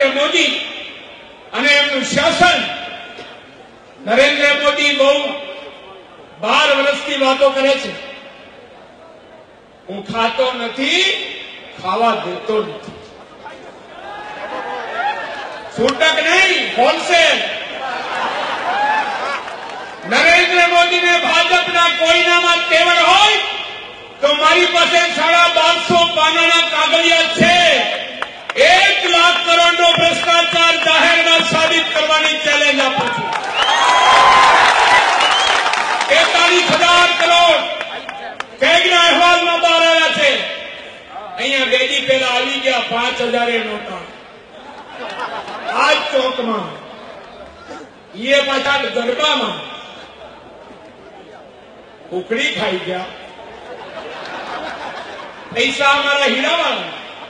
मोदी અને એમનું શાસન નરેન્દ્ર મોદી બહુ 12 વર્ષથી વાતો કરે છે. હું ખાતો નથી, ખાવા દેતો નથી. છૂટક નહીં, હોલસેલ. નરેન્દ્ર મોદીને ભાજપના કોઈનામાં તેવડ હોય તો મારી પાસે 1250 પાનાના કાગળિયા છે. 1 લાખ કરોડનો ભ્રષ્ટાચાર જાહેરમાં સાબિત કરવાની ચેલેન્જ આપું છું. 43,000 કરોડ કેગના અહેવાલમાં બહાર આવ્યા છે. અહીંયા 2 દી પહેલા આવી ગયા 5,000 નોટા આજ ચોકમાં, એ પાછા ગરબામાં ઉકળી ખાઈ ગયા. પૈસા અમારા હીરાવાળા,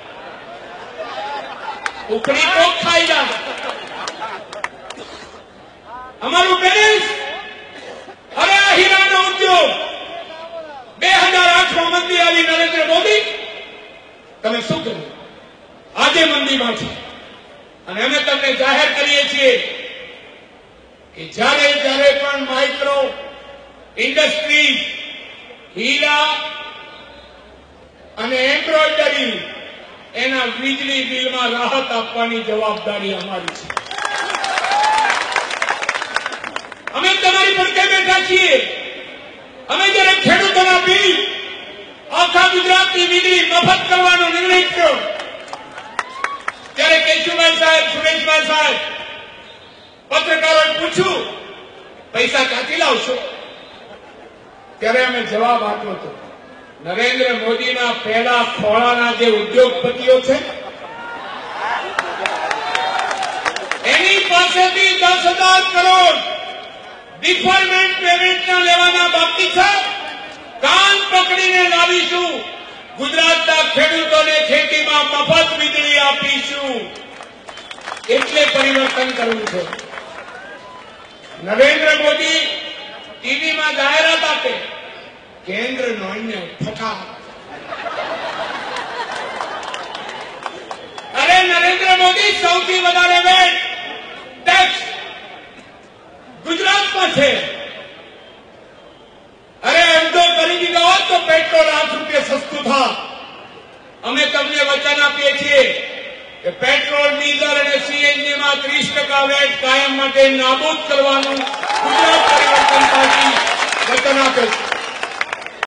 ઉકળી તો ખાઈ ગયા. અમારું બેલેન્સ. અરે આ હીરાનો ઉદ્યોગ 2008માં મંદી આવી. નરેન્દ્ર મોદી તમે શું કર્યું? આજે મંદીમાં છે અને અમે તમને જાહેર કરીએ છીએ કે જ્યારે પણ માઇક્રો ઇન્ડસ્ટ્રી, હીરા અને એમ્બ્રોઇડરી એના વીજળી બિલમાં રાહત આપવાની જવાબદારી અમારી છે. અમે તમારી પડખે બેઠા છીએ. અમે જયારે ખેડૂતોના બિલ આખા ગુજરાતની વીજળી મફત કરવાનો નિર્ણય કર્યો ત્યારે કેશુભાઈ સાહેબ, સુરેશભાઈ સાહેબ, પત્રકારોએ પૂછ્યું પૈસા ક્યાંથી લાવશો? ત્યારે અમે જવાબ આપ્યો હતો, નરેન્દ્ર મોદીના પહેલા ખોળાના જે ઉદ્યોગપતિઓ છે એની પાસેથી 10,000 કરોડ ડિફરમેન્ટ પેમેન્ટના લેવાના બાકી છે. કાન પકડીને લાવીશું. ગુજરાતના ખેડૂતોને ખેતીમાં મફત વીજળી આપીશું. એટલે પરિવર્તન કરવું છે. નરેન્દ્ર મોદી ટીવીમાં જાહેરાત આપે, કેન્દ્રનો અન્ય ફટા. અરે નરેન્દ્ર મોદી સૌથી વધારે વેટ ટેક્સ ગુજરાતમાં છે. અરે એમ તો કરી દીધો હોત તો પેટ્રોલ 8 રૂપિયા સસ્તું થાત. અમે તમને વચન આપીએ છીએ કે પેટ્રોલ, ડીઝલ અને સીએનજી માં 30% વેટ કાયમ માટે નાબૂદ કરવાનું ગુજરાત પરિવર્તન પાર્ટી વચન આપે છે.